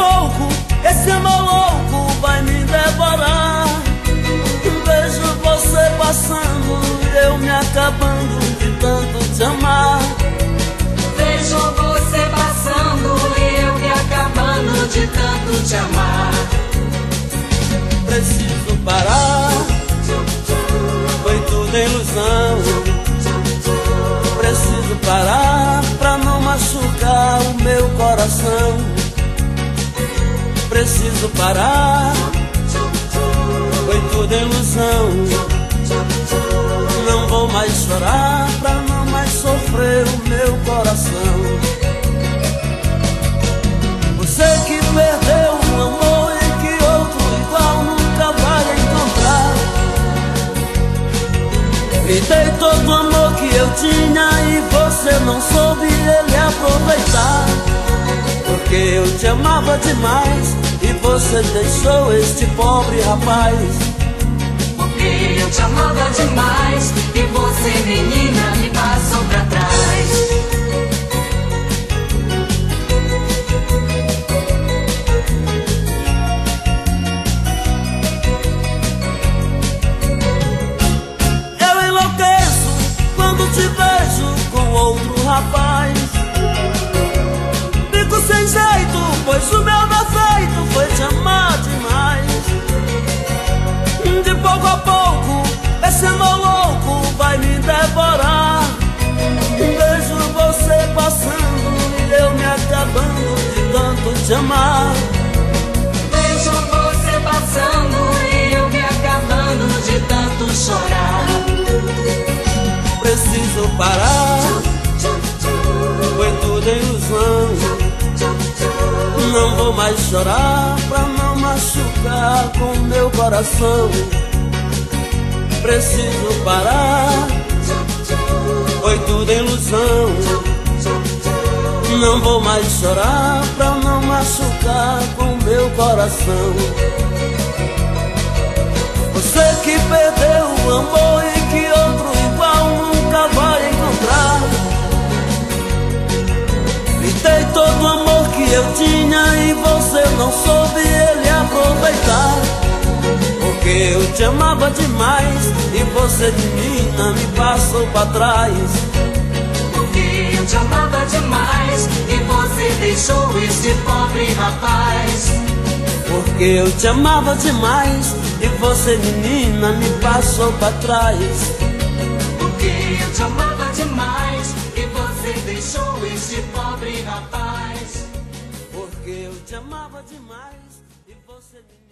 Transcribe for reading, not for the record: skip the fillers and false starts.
pouco, esse amor louco vai me devorar. Vejo você passando, eu me acabando de tanto te amar. Vejo você passando e eu me acabando de tanto te amar. Preciso parar, foi tudo ilusão. Preciso parar pra não machucar o meu coração. Preciso parar, foi tudo ilusão. Não vou mais chorar pra não mais sofrer o meu coração. Você que perdeu um amor e que outro igual nunca vai encontrar. Me dei todo o amor que eu tinha e você não soube ele aproveitar. Porque eu te amava demais e você deixou este pobre rapaz. Porque eu te amava demais e você, menina, me passou pra trás. Eu enlouqueço quando te vejo com outro rapaz. Fico sem jeito, pois o meu defeito foi te amar demais. De pouco a pouco, esse amor louco vai me devorar. Vejo você passando e eu me acabando de tanto te amar. Vejo você passando e eu me acabando de tanto chorar. Preciso parar, foi tudo ilusão. Não vou mais chorar pra não machucar com meu coração. Preciso parar, foi tudo ilusão. Não vou mais chorar pra não machucar com meu coração. Você que perdeu o amor e que outro igual nunca vai encontrar. Me dei todo o amor que eu tinha e você não soube ele aproveitar. Porque eu te amava demais e você, menina, me passou pra trás. Porque eu te amava demais e você deixou este pobre rapaz. Porque eu te amava demais e você, menina, me passou pra trás. Porque eu te amava demais e você deixou este pobre rapaz. Porque eu te amava demais e você, menina,